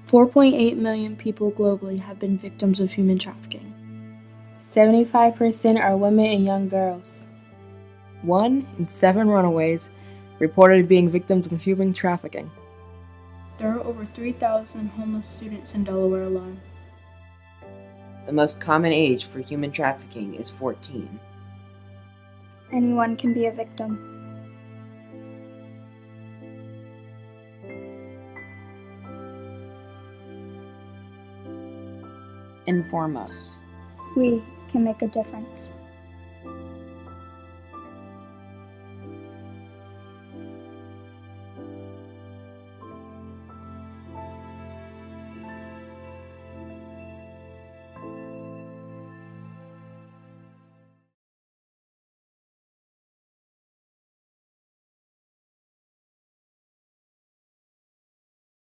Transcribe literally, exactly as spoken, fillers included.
four point eight million people globally have been victims of human trafficking. seventy-five percent are women and young girls. One in seven runaways reported being victims of human trafficking. There are over three thousand homeless students in Delaware alone. The most common age for human trafficking is fourteen. Anyone can be a victim. Inform us. We can make a difference.